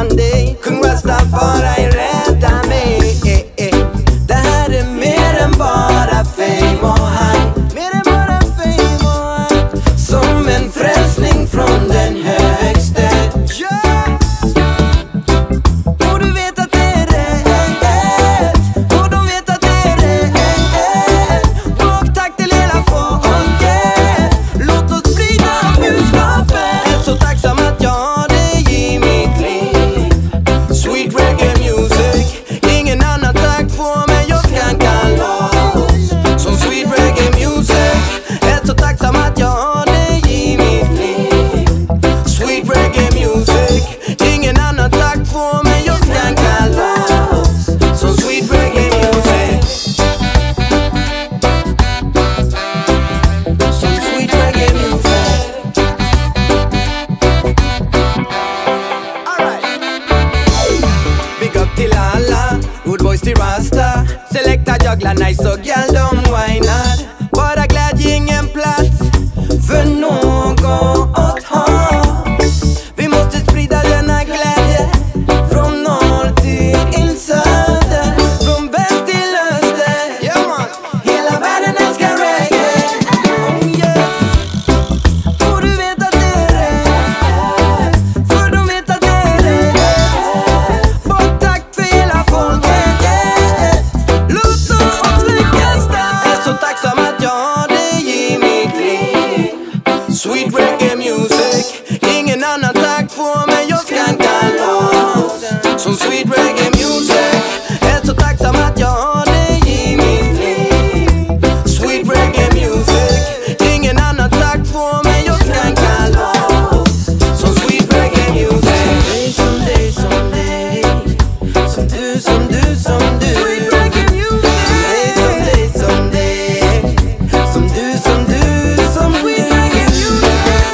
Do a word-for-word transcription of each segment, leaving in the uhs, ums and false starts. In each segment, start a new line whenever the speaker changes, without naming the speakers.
one day. Kung Rastafari rädda mig. eh, eh. Det här är mer än bara fame och hype. Mer än bara fame och hype. Som en frälsning från den högste. Yeah! Och du vet att det är rätt. Och de vet att det är rätt. Och tack till hela folket. Låt oss sprida budskapet. Jag är så tacksam att jag har dig i mitt liv. Sweet reggae music. Ingen annan takt får mig jag kan kalla som sweet reggae music. Jag är så tacksam att jag har dig i mitt liv. Sweet reggae music. Ingen annan takt får mig jag kan kalla som sweet reggae music. Som sweet reggae music. Alright. Big up till alla, good boys till Rasta. Selecta, juggla, nice och gal de whinar. Bara glädje, ingen plats för något att ha. Vi måste sprida denna glädje från norr till söder, från väst till öster. Yeah, man. Hela världen älskar reggae. Oh yes. Och du vet att det är rätt. För de vet att det är rätt. Bara tack för hela folket. Yeah. Låt oss lyckas där. Jag är så tacksam att jag har dig i mitt liv. Sweet reggae music. Ingen annan takt får mig jag kan kalla som sweet reggae music. Jag är så tacksam att jag har dig i mitt liv. Sweet reggae music. Ingen annan takt får mig jag kan kalla som sweet reggae music. Som dig, som dig, som du, som du, som du. Sweet reggae music. Som dig, som dig, som du, som du, som du. Sweet reggae music.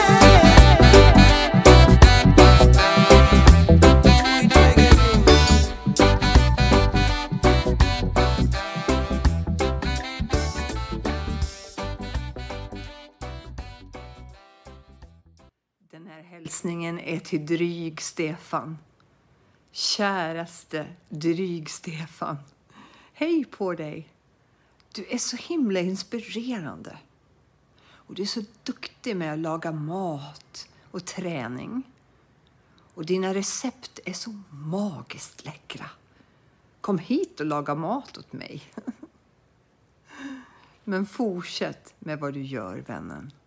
Den här hälsningen är till dryg Stefan. Käraste dryg Stefan. Hej på dig. Du är så himla inspirerande. Och du är så duktig med att laga mat och träning. Och dina recept är så magiskt läckra. Kom hit och laga mat åt mig. Men fortsätt med vad du gör, vännen.